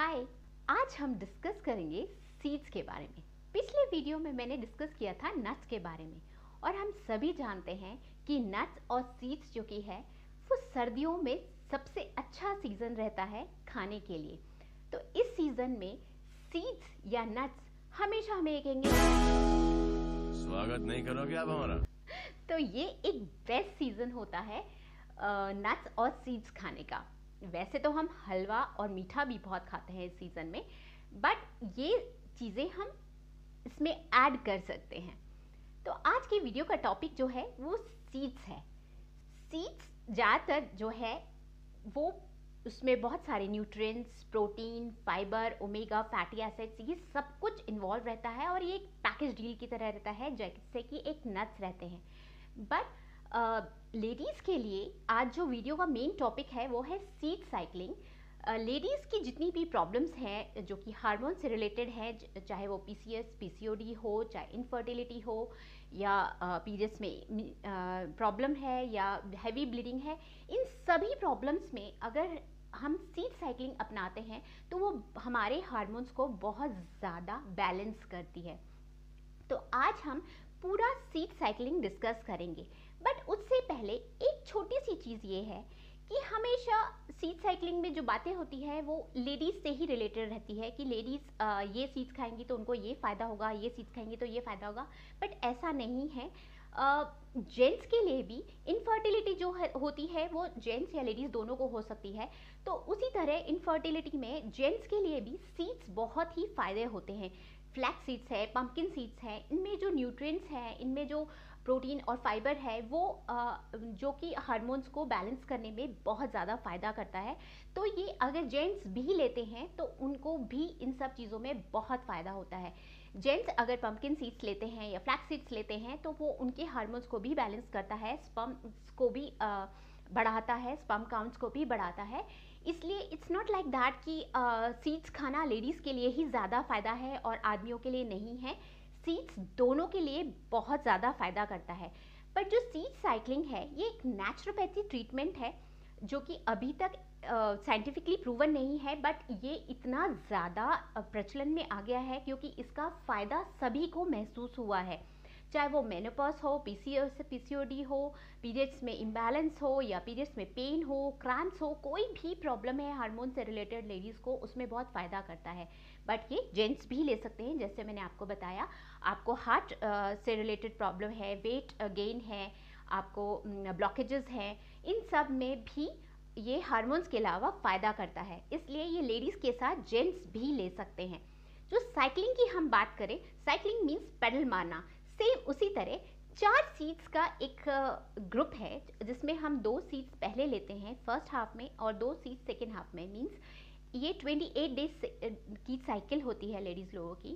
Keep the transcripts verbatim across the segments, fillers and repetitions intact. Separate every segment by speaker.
Speaker 1: हाय, आज हम डिस्कस करेंगे सीड्स के बारे में। पिछले वीडियो में मैंने डिस्कस किया था नट्स के बारे में और हम सभी जानते हैं कि नट्स और सीड्स जो कि है वो सर्दियों में सबसे अच्छा सीज़न रहता है खाने के लिए। तो इस सीज़न में सीड्स या नट्स हमेशा हमें कहेंगे
Speaker 2: स्वागत नहीं करोगे आप हमारा।
Speaker 1: तो ये एक बेस्ट सीज़न होता है नट्स और सीड्स खाने का। वैसे तो हम हलवा और मीठा भी बहुत खाते हैं इस सीज़न में, बट ये चीज़ें हम इसमें ऐड कर सकते हैं। तो आज की वीडियो का टॉपिक जो है वो सीड्स है। सीड्स ज़्यादातर जो है वो उसमें बहुत सारे nutrients, protein, fibre, omega fatty acids, ये सब कुछ इन्वॉल्व रहता है और ये एक पैकेज डील की तरह रहता है जैसे कि एक नट्स रहते हैं। बट लेडीज़ uh, के लिए आज जो वीडियो का मेन टॉपिक है वो है सीड साइकिलिंग। लेडीज़ की जितनी भी प्रॉब्लम्स हैं जो कि हार्मोन से रिलेटेड है, चाहे वो पीसीएस, पीसीओडी हो, चाहे इनफर्टिलिटी हो या पीरियड्स uh, में प्रॉब्लम uh, है या हैवी ब्लीडिंग है, इन सभी प्रॉब्लम्स में अगर हम सीड साइकिलिंग अपनाते हैं तो वो हमारे हार्मोन्स को बहुत ज़्यादा बैलेंस करती है। तो आज हम पूरा सीड साइकिलिंग डिस्कस करेंगे, बट उससे पहले एक छोटी सी चीज़ ये है कि हमेशा सीड साइकिलिंग में जो बातें होती है वो लेडीज़ से ही रिलेटेड रहती है कि लेडीज़ ये सीड्स खाएंगी तो उनको ये फ़ायदा होगा, ये सीड्स खाएंगी तो ये फ़ायदा होगा, बट ऐसा नहीं है। जेंट्स uh, के लिए भी इनफर्टिलिटी जो है होती है वो जेंट्स या लेडीज़ दोनों को हो सकती है। तो उसी तरह इनफर्टिलिटी में जेंट्स के लिए भी सीड्स बहुत ही फ़ायदे होते हैं। फ्लैक्स सीड्स है, पंपकिन सीड्स है, इनमें जो न्यूट्रिएंट्स हैं, इनमें जो प्रोटीन और फाइबर है वो जो कि हार्मोन्स को बैलेंस करने में बहुत ज़्यादा फ़ायदा करता है। तो ये अगर जेंट्स भी लेते हैं तो उनको भी इन सब चीज़ों में बहुत फ़ायदा होता है। जेंट्स अगर पंपकिन सीड्स लेते हैं या फ्लैक्स सीड्स लेते हैं तो वो उनके हार्मोन्स को भी बैलेंस करता है, स्पर्म्स को भी बढ़ाता है, स्पर्म काउंट्स को भी बढ़ाता है। इसलिए इट्स नॉट लाइक दैट कि सीड्स खाना लेडीज़ के लिए ही ज़्यादा फ़ायदा है और आदमियों के लिए नहीं है। सीड्स दोनों के लिए बहुत ज़्यादा फ़ायदा करता है। पर जो सीड साइकिलिंग है ये एक नेचुरोपैथी ट्रीटमेंट है जो कि अभी तक साइंटिफिकली uh, प्रूवन नहीं है, बट ये इतना ज़्यादा प्रचलन में आ गया है क्योंकि इसका फ़ायदा सभी को महसूस हुआ है। चाहे वो मेनोपॉज हो, पीसीओएस पीसीओडी हो, पीरियड्स में इम्बैलेंस हो या पीरियड्स में पेन हो, क्रैम्प्स हो, कोई भी प्रॉब्लम है हार्मोन से रिलेटेड लेडीज़ को, उसमें बहुत फ़ायदा करता है। बट ये जेंट्स भी ले सकते हैं। जैसे मैंने आपको बताया, आपको हार्ट से रिलेटेड प्रॉब्लम है, वेट गेन है, आपको ब्लॉकेजेस हैं, इन सब में भी ये हार्मोन्स के अलावा फ़ायदा करता है। इसलिए ये लेडीज़ के साथ जेंट्स भी ले सकते हैं। जो साइकिलिंग की हम बात करें, साइकिलिंग मीन्स पेडल मारना। सेम उसी तरह चार सीड्स का एक ग्रुप है जिसमें हम दो सीड्स पहले लेते हैं फर्स्ट हाफ में और दो सीड्स सेकेंड हाफ में। मीन्स ये अट्ठाईस डेज की साइकिल होती है लेडीज़ लोगों की।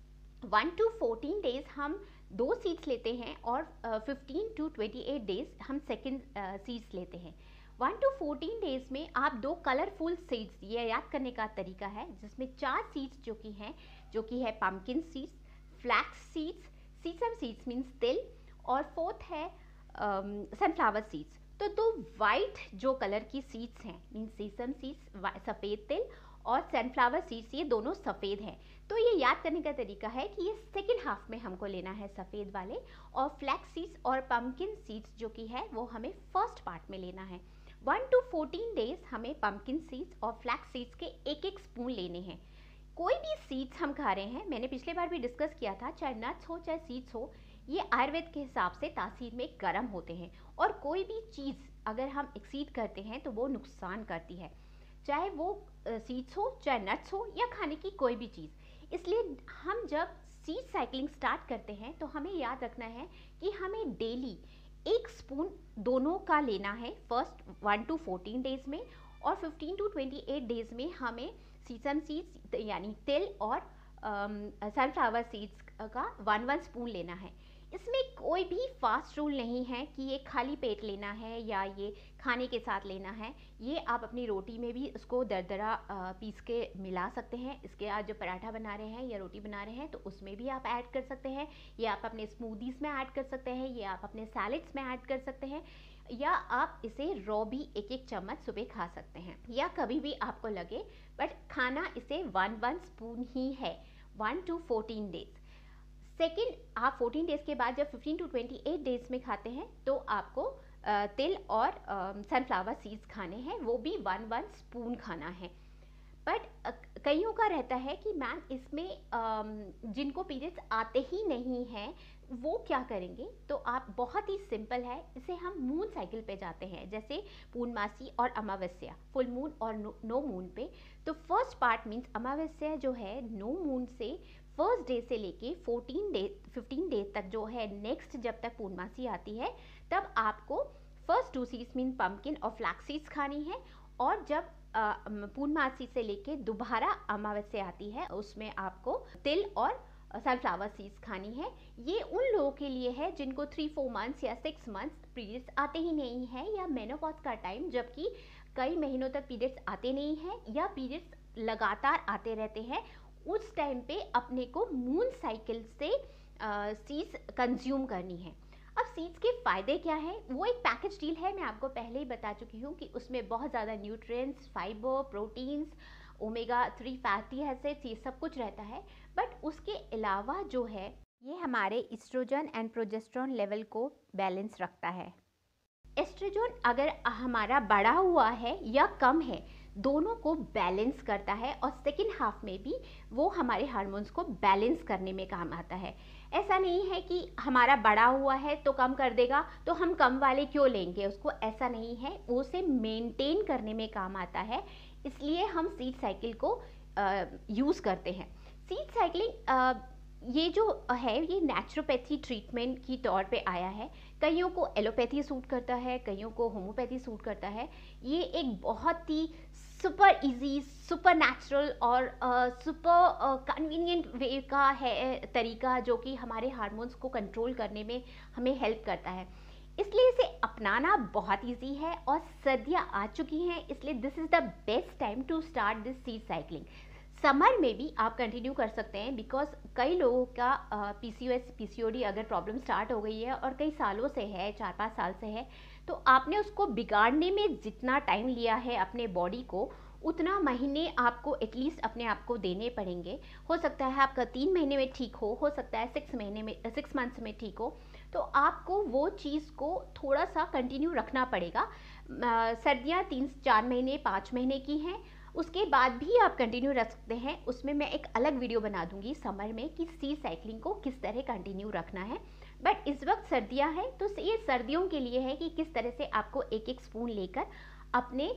Speaker 1: वन टू फोर्टीन डेज हम दो सीड्स लेते हैं और fifteen to twenty eight days हम सेकेंड सीड्स लेते हैं। वन टू फोर्टीन डेज में आप दो कलरफुल सीड्स, ये याद करने का तरीका है, जिसमें चार सीड्स जो कि हैं जो कि है pumpkin seeds, flax seeds, sesame seeds means तिल, और फोर्थ है सनफ्लावर सीड्स। तो दो वाइट जो कलर की सीड्स हैं मीन्स सीसम सीड्स सफ़ेद तिल और सनफ्लावर सीड्स, ये दोनों सफ़ेद हैं। तो ये याद करने का तरीका है कि ये सेकेंड हाफ में हमको लेना है सफ़ेद वाले, और फ्लैक्स सीड्स और पम्पकिन सीड्स जो कि है वो हमें फर्स्ट पार्ट में लेना है। वन टू फोर्टीन डेज हमें पम्पकिन सीड्स और फ्लैक्स सीड्स के एक एक स्पून लेने हैं। कोई भी सीड्स हम खा रहे हैं, मैंने पिछले बार भी डिस्कस किया था, चाहे नट्स हो चाहे सीड्स हो, ये आयुर्वेद के हिसाब से तासीर में गर्म होते हैं और कोई भी चीज़ अगर हम एक्सीड करते हैं तो वो नुकसान करती है, चाहे वो सीड्स हो चाहे नट्स हो या खाने की कोई भी चीज़। इसलिए हम जब सीड साइकिलिंग स्टार्ट करते हैं तो हमें याद रखना है कि हमें डेली एक स्पून दोनों का लेना है first one to fourteen days में, और fifteen to twenty eight days में हमें सीसम सीड्स यानी तिल और सनफ्लावर सीड्स का वन वन स्पून लेना है। इसमें कोई भी फास्ट रूल नहीं है कि ये खाली पेट लेना है या ये खाने के साथ लेना है। ये आप अपनी रोटी में भी इसको दरदरा पीस के मिला सकते हैं। इसके आज जो पराठा बना रहे हैं या रोटी बना रहे हैं तो उसमें भी आप ऐड कर सकते हैं। ये आप अपने स्मूदीज़ में ऐड कर सकते हैं, ये आप अपने सैलेड्स में ऐड कर सकते हैं। या आप इसे रॉ भी एक एक चम्मच सुबह खा सकते हैं या कभी भी आपको लगे, बट खाना इसे वन वन स्पून ही है, one to fourteen days. Second, आप फोर्टीन डेज के बाद जब fifteen to twenty eight days में खाते हैं तो आपको तिल और सनफ्लावर सीड्स खाने हैं, वो भी वन वन स्पून खाना है। बट कईयों का रहता है कि मैम इसमें जिनको पीरियड्स आते ही नहीं हैं वो क्या करेंगे, तो आप बहुत ही सिंपल है, इसे हम मून साइकिल पे जाते हैं, जैसे पूर्णमासी और अमावस्या, फुल मून और नो, नो मून पे। तो फर्स्ट पार्ट मीन्स अमावस्या जो है नो मून से फर्स्ट डे से लेके फोर्टीन डे फिफ्टीन डेज तक जो है, नेक्स्ट जब तक पूर्णमासी आती है तब आपको first two seeds mean pumpkin और फ्लैक्स सीड्स खानी है, और जब पूर्णमासी से लेके दोबारा अमावस्या आती है उसमें आपको तिल और सनफ्लावर सीड्स खानी है। ये उन लोगों के लिए है जिनको थ्री फोर मंथ्स या सिक्स मंथ्स पीरियड्स आते ही नहीं है, या मेनोपॉज का टाइम जबकि कई महीनों तक पीरियड्स आते नहीं हैं या पीरियड्स लगातार आते रहते हैं, उस टाइम पे अपने को मून साइकिल से सीड्स कंज्यूम करनी है। अब सीड्स के फ़ायदे क्या है, वो एक पैकेज डील है, मैं आपको पहले ही बता चुकी हूँ कि उसमें बहुत ज़्यादा nutrients, fibre, proteins, omega three fatty acids, ये सब कुछ रहता है। बट उसके अलावा जो है ये हमारे एस्ट्रोजन एंड प्रोजेस्टेरोन लेवल को बैलेंस रखता है। एस्ट्रोजन अगर हमारा बढ़ा हुआ है या कम है, दोनों को बैलेंस करता है, और सेकेंड हाफ में भी वो हमारे हार्मोन्स को बैलेंस करने में काम आता है। ऐसा नहीं है कि हमारा बढ़ा हुआ है तो कम कर देगा तो हम कम वाले क्यों लेंगे उसको, ऐसा नहीं है, वो उसे मेंटेन करने में काम आता है, इसलिए हम सीड साइकिल को यूज़ करते हैं। सीड साइकिलिंग ये जो है ये नेचुरोपैथी ट्रीटमेंट की तौर पे आया है, कईयों को एलोपैथी सूट करता है, कईयों को होम्योपैथी सूट करता है। ये एक बहुत ही सुपर इजी, सुपर नेचुरल और सुपर कन्वीनियंट वे का है तरीका, जो कि हमारे हार्मोन्स को कंट्रोल करने में हमें हेल्प करता है, इसलिए इसे अपनाना बहुत इजी है। और सर्दियाँ आ चुकी हैं, इसलिए this is the best time to start this seed cycling. Summer में भी आप कंटिन्यू कर सकते हैं, बिकॉज कई लोगों का पीसीओएस पीसीओडी अगर प्रॉब्लम स्टार्ट हो गई है और कई सालों से है, चार पाँच साल से है, तो आपने उसको बिगाड़ने में जितना टाइम लिया है अपने बॉडी को, उतना महीने आपको एटलीस्ट अपने आप को देने पड़ेंगे। हो सकता है आपका तीन महीने में ठीक हो हो सकता है सिक्स महीने में सिक्स मंथ्स में ठीक हो, तो आपको वो चीज़ को थोड़ा सा कंटिन्यू रखना पड़ेगा। सर्दियाँ तीन चार महीने पाँच महीने की हैं, उसके बाद भी आप कंटिन्यू रख सकते हैं। उसमें मैं एक अलग वीडियो बना दूंगी समर में कि सीड साइकिलिंग को किस तरह कंटिन्यू रखना है। बट इस वक्त सर्दियां हैं तो ये सर्दियों के लिए है कि किस तरह से आपको एक एक स्पून लेकर अपने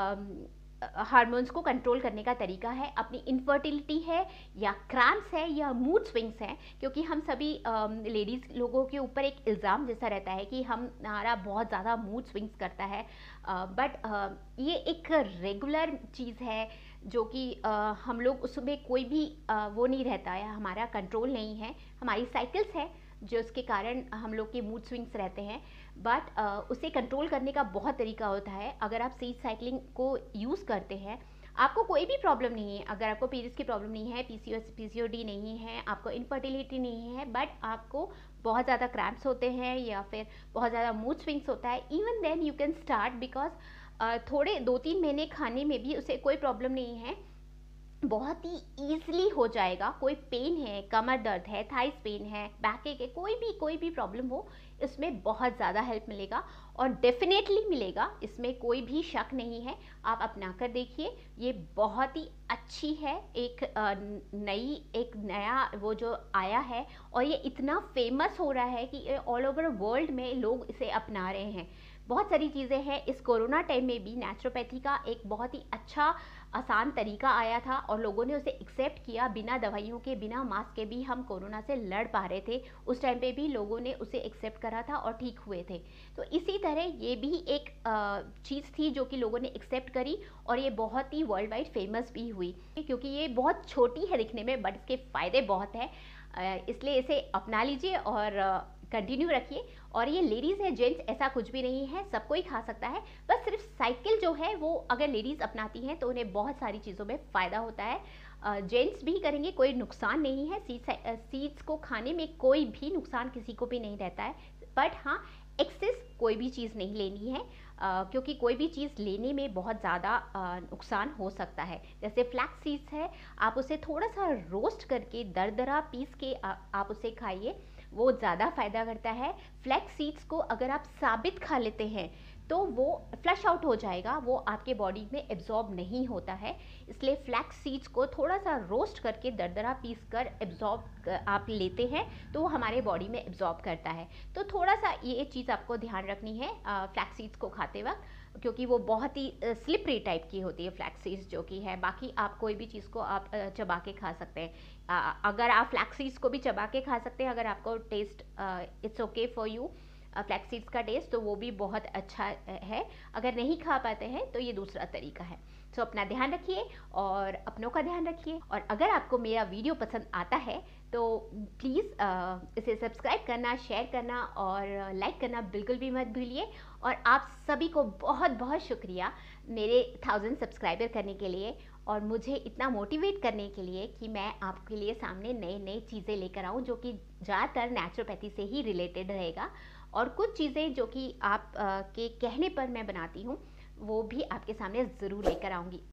Speaker 1: हार्मोन्स को कंट्रोल करने का तरीका है। अपनी इनफर्टिलिटी है या क्रैम्प्स है या मूड स्विंग्स हैं, क्योंकि हम सभी लेडीज़ लोगों के ऊपर एक इल्ज़ाम जैसा रहता है कि हम हमारा बहुत ज़्यादा मूड स्विंग्स करता है, बट ये एक रेगुलर चीज़ है जो कि हम लोग उसमें कोई भी आ, वो नहीं रहता है, हमारा कंट्रोल नहीं है, हमारी साइकिल्स है जो उसके कारण हम लोग के मूड स्विंग्स रहते हैं। बट uh, उसे कंट्रोल करने का बहुत तरीका होता है। अगर आप सीड साइकिलिंग को यूज़ करते हैं, आपको कोई भी प्रॉब्लम नहीं है, अगर आपको पीरियड्स की प्रॉब्लम नहीं है, पीसीओएस पीसीओडी नहीं है, आपको इनफर्टिलिटी नहीं है, बट आपको बहुत ज़्यादा क्रैम्प्स होते हैं या फिर बहुत ज़्यादा मूड स्विंग्स होता है, even then you can start, because थोड़े दो तीन महीने खाने में भी उसे कोई प्रॉब्लम नहीं है, बहुत ही ईजिली हो जाएगा। कोई पेन है, कमर दर्द है, थाइस पेन है, बैक एक है, कोई भी कोई भी प्रॉब्लम हो, इसमें बहुत ज़्यादा हेल्प मिलेगा और डेफिनेटली मिलेगा, इसमें कोई भी शक नहीं है। आप अपना कर देखिए, ये बहुत ही अच्छी है, एक नई एक नया वो जो आया है और ये इतना फेमस हो रहा है कि ऑल ओवर वर्ल्ड में लोग इसे अपना रहे हैं। बहुत सारी चीज़ें हैं, इस कोरोना टाइम में भी नेचुरोपैथी का एक बहुत ही अच्छा आसान तरीका आया था और लोगों ने उसे एक्सेप्ट किया। बिना दवाइयों के, बिना मास्क के भी हम कोरोना से लड़ पा रहे थे, उस टाइम पे भी लोगों ने उसे एक्सेप्ट करा था और ठीक हुए थे। तो इसी तरह ये भी एक चीज़ थी जो कि लोगों ने एक्सेप्ट करी और ये बहुत ही वर्ल्ड वाइड फेमस भी हुई, क्योंकि ये बहुत छोटी है दिखने में बट इसके फ़ायदे बहुत हैं, इसलिए इसे अपना लीजिए और कंटिन्यू रखिए। और ये लेडीज़ है, जेंट्स ऐसा कुछ भी नहीं है, सब कोई खा सकता है। बस सिर्फ साइकिल जो है वो अगर लेडीज़ अपनाती हैं तो उन्हें बहुत सारी चीज़ों में फ़ायदा होता है। जेंट्स भी करेंगे, कोई नुकसान नहीं है, सीड्स सीड्स को खाने में कोई भी नुकसान किसी को भी नहीं रहता है। बट हाँ, एक्सेस कोई भी चीज़ नहीं लेनी है, आ, क्योंकि कोई भी चीज़ लेने में बहुत ज़्यादा नुकसान हो सकता है। जैसे फ्लैक्स सीड्स है, आप उसे थोड़ा सा रोस्ट करके दरदरा पीस के आ, आप उसे खाइए, वो ज़्यादा फ़ायदा करता है। फ्लैक्स सीड्स को अगर आप साबित खा लेते हैं तो वो फ्लश आउट हो जाएगा, वो आपके बॉडी में एब्जॉर्ब नहीं होता है। इसलिए फ्लैक्स सीड्स को थोड़ा सा रोस्ट करके दरदरा पीस कर एब्जॉर्ब आप लेते हैं तो वो हमारे बॉडी में एब्जॉर्ब करता है। तो थोड़ा सा ये चीज़ आपको ध्यान रखनी है फ्लैक्स सीड्स को खाते वक्त, क्योंकि वो बहुत ही स्लिपरी टाइप की होती है फ्लैक्स सीड्स जो कि है। बाकी आप कोई भी चीज़ को आप चबा के खा सकते हैं। अगर आप फ्लैक्स सीड्स को भी चबा के खा सकते हैं, अगर आपको taste it's okay for you flax seeds का टेस्ट, तो वो भी बहुत अच्छा है। अगर नहीं खा पाते हैं तो ये दूसरा तरीका है। तो अपना ध्यान रखिए और अपनों का ध्यान रखिए। और अगर आपको मेरा वीडियो पसंद आता है तो प्लीज़ इसे सब्सक्राइब करना, शेयर करना और लाइक करना बिल्कुल भी मत भूलिए। और आप सभी को बहुत बहुत शुक्रिया मेरे थाउजेंड सब्सक्राइबर करने के लिए और मुझे इतना मोटिवेट करने के लिए कि मैं आपके लिए सामने नए नए चीज़ें लेकर आऊँ जो कि ज़्यादातर नेचुरोपैथी से ही रिलेटेड रहेगा। और कुछ चीज़ें जो कि आप आ, के कहने पर मैं बनाती हूँ वो भी आपके सामने ज़रूर लेकर आऊँगी।